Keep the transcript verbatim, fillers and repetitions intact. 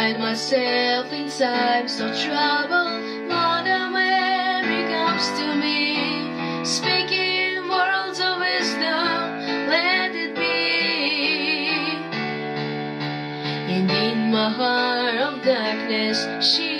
find myself in times of trouble. Mother Mary comes to me, speaking words of wisdom, let it be. And in my heart of darkness, she